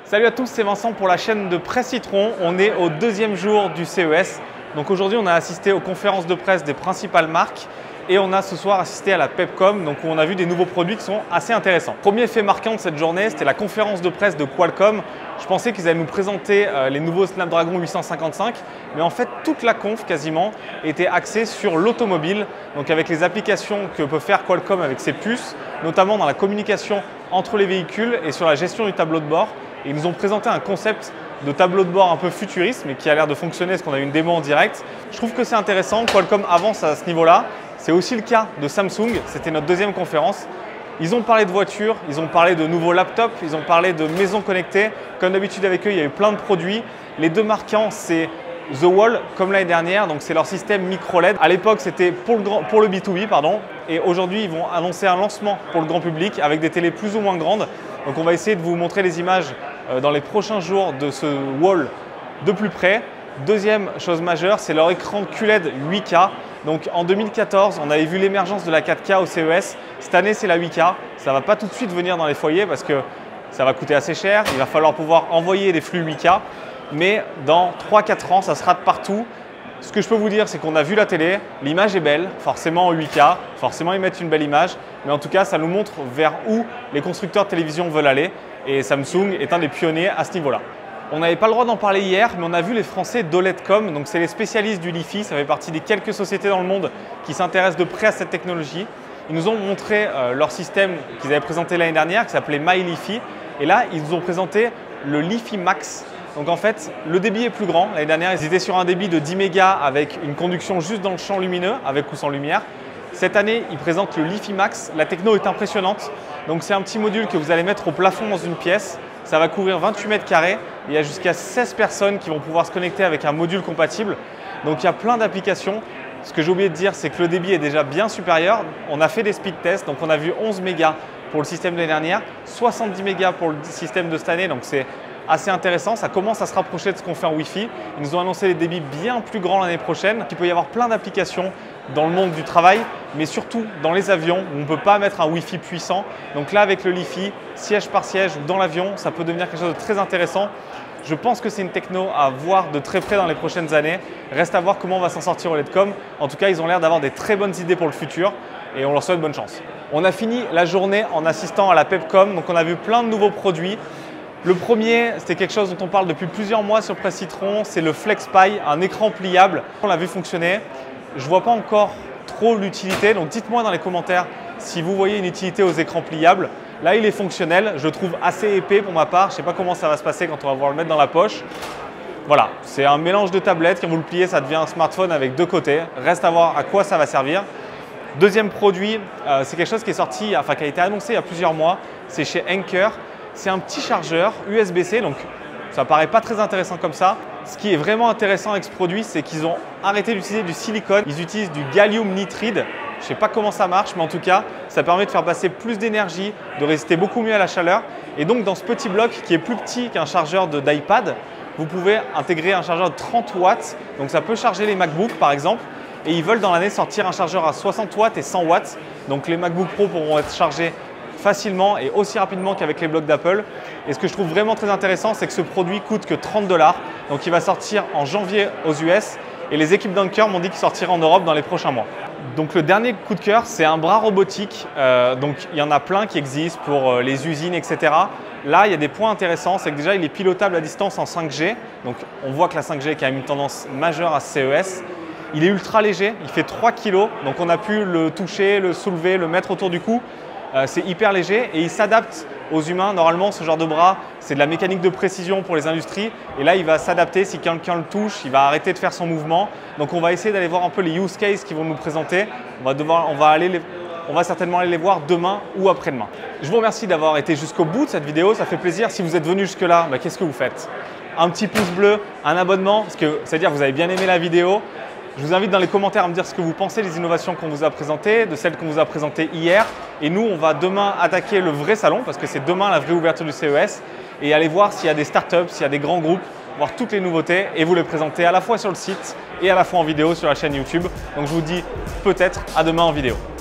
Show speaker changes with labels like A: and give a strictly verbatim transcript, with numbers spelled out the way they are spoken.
A: Salut à tous, c'est Vincent pour la chaîne de Presse Citron. On est au deuxième jour du C E S. Donc aujourd'hui, on a assisté aux conférences de presse des principales marques et on a ce soir assisté à la Pepcom, donc où on a vu des nouveaux produits qui sont assez intéressants. Premier fait marquant de cette journée, c'était la conférence de presse de Qualcomm. Je pensais qu'ils allaient nous présenter euh, les nouveaux Snapdragon huit cent cinquante-cinq, mais en fait toute la conf quasiment était axée sur l'automobile, donc avec les applications que peut faire Qualcomm avec ses puces, notamment dans la communication entre les véhicules et sur la gestion du tableau de bord. Et ils nous ont présenté un concept de tableau de bord un peu futuriste, mais qui a l'air de fonctionner parce qu'on a eu une démo en direct. Je trouve que c'est intéressant, Qualcomm avance à ce niveau-là. C'est aussi le cas de Samsung, c'était notre deuxième conférence. Ils ont parlé de voitures, ils ont parlé de nouveaux laptops, ils ont parlé de maisons connectées. Comme d'habitude avec eux, il y a eu plein de produits. Les deux marquants, c'est The Wall, comme l'année dernière, donc c'est leur système micro L E D. À l'époque, c'était pour le, pour le B deux B, pardon. Et aujourd'hui, ils vont annoncer un lancement pour le grand public avec des télés plus ou moins grandes. Donc on va essayer de vous montrer les images dans les prochains jours de ce Wall de plus près. Deuxième chose majeure, c'est leur écran Q L E D huit K. Donc en deux mille quatorze, on avait vu l'émergence de la quatre K au C E S. Cette année, c'est la huit K. Ça ne va pas tout de suite venir dans les foyers parce que ça va coûter assez cher. Il va falloir pouvoir envoyer des flux huit K. Mais dans trois à quatre ans, ça sera de partout. Ce que je peux vous dire, c'est qu'on a vu la télé, l'image est belle, forcément en huit K, forcément ils mettent une belle image, mais en tout cas, ça nous montre vers où les constructeurs de télévision veulent aller et Samsung est un des pionniers à ce niveau-là. On n'avait pas le droit d'en parler hier, mais on a vu les Français d'OLEDcom, donc c'est les spécialistes du Li-Fi, ça fait partie des quelques sociétés dans le monde qui s'intéressent de près à cette technologie. Ils nous ont montré euh, leur système qu'ils avaient présenté l'année dernière, qui s'appelait MyLiFi, et là, ils nous ont présenté le Li-Fi Max. Donc en fait, le débit est plus grand. L'année dernière, ils étaient sur un débit de dix mégas avec une conduction juste dans le champ lumineux, avec ou sans lumière. Cette année, ils présentent le Li-Fi Max. La techno est impressionnante. Donc c'est un petit module que vous allez mettre au plafond dans une pièce. Ça va couvrir vingt-huit mètres carrés. Il y a jusqu'à seize personnes qui vont pouvoir se connecter avec un module compatible. Donc il y a plein d'applications. Ce que j'ai oublié de dire, c'est que le débit est déjà bien supérieur. On a fait des speed tests, donc on a vu onze mégas pour le système de l'année dernière, soixante-dix mégas pour le système de cette année. Donc c'est assez intéressant, ça commence à se rapprocher de ce qu'on fait en Wi-Fi. Ils nous ont annoncé des débits bien plus grands l'année prochaine. Il peut y avoir plein d'applications dans le monde du travail, mais surtout dans les avions où on ne peut pas mettre un Wi-Fi puissant. Donc là, avec le Li-Fi, siège par siège ou dans l'avion, ça peut devenir quelque chose de très intéressant. Je pense que c'est une techno à voir de très près dans les prochaines années. Reste à voir comment on va s'en sortir au OLEDcom. En tout cas, ils ont l'air d'avoir des très bonnes idées pour le futur et on leur souhaite bonne chance. On a fini la journée en assistant à la Pepcom, donc on a vu plein de nouveaux produits. Le premier, c'était quelque chose dont on parle depuis plusieurs mois sur Presse Citron, c'est le FlexPi, un écran pliable. On l'a vu fonctionner. Je ne vois pas encore trop l'utilité, donc dites-moi dans les commentaires si vous voyez une utilité aux écrans pliables. Là, il est fonctionnel, je le trouve assez épais pour ma part. Je ne sais pas comment ça va se passer quand on va pouvoir le mettre dans la poche. Voilà, c'est un mélange de tablettes. Quand vous le pliez, ça devient un smartphone avec deux côtés. Reste à voir à quoi ça va servir. Deuxième produit, euh, c'est quelque chose qui est sorti, enfin qui a été annoncé il y a plusieurs mois. C'est chez Anker. C'est un petit chargeur U S B C, donc ça paraît pas très intéressant comme ça. Ce qui est vraiment intéressant avec ce produit, c'est qu'ils ont arrêté d'utiliser du silicone. Ils utilisent du gallium nitride. Je ne sais pas comment ça marche, mais en tout cas, ça permet de faire passer plus d'énergie, de résister beaucoup mieux à la chaleur. Et donc, dans ce petit bloc qui est plus petit qu'un chargeur d'iPad, vous pouvez intégrer un chargeur de trente watts. Donc, ça peut charger les MacBooks, par exemple. Et ils veulent dans l'année sortir un chargeur à soixante watts et cent watts. Donc, les MacBook Pro pourront être chargés facilement et aussi rapidement qu'avec les blocs d'Apple. Et ce que je trouve vraiment très intéressant, c'est que ce produit coûte que trente dollars. Donc il va sortir en janvier aux U S et les équipes d'Anker m'ont dit qu'il sortira en Europe dans les prochains mois. Donc le dernier coup de cœur, c'est un bras robotique. Euh, donc il y en a plein qui existent pour les usines, et cetera. Là, il y a des points intéressants, c'est que déjà il est pilotable à distance en cinq G. Donc on voit que la cinq G est quand même une tendance majeure à ce C E S. Il est ultra léger, il fait trois kilos. Donc on a pu le toucher, le soulever, le mettre autour du cou. Euh, c'est hyper léger et il s'adapte aux humains. Normalement, ce genre de bras, c'est de la mécanique de précision pour les industries. Et là, il va s'adapter. Si quelqu'un le touche, il va arrêter de faire son mouvement. Donc, on va essayer d'aller voir un peu les use cases qu'ils vont nous présenter. On va, devoir, on va, aller les, on va certainement aller les voir demain ou après-demain. Je vous remercie d'avoir été jusqu'au bout de cette vidéo. Ça fait plaisir. Si vous êtes venu jusque-là, bah, qu'est-ce que vous faites? Un petit pouce bleu, un abonnement, parce que c'est-à-dire que vous avez bien aimé la vidéo. Je vous invite dans les commentaires à me dire ce que vous pensez des innovations qu'on vous a présentées, de celles qu'on vous a présentées hier. Et nous, on va demain attaquer le vrai salon, parce que c'est demain la vraie ouverture du C E S, et aller voir s'il y a des startups, s'il y a des grands groupes, voir toutes les nouveautés et vous les présenter à la fois sur le site et à la fois en vidéo sur la chaîne YouTube. Donc je vous dis peut-être à demain en vidéo.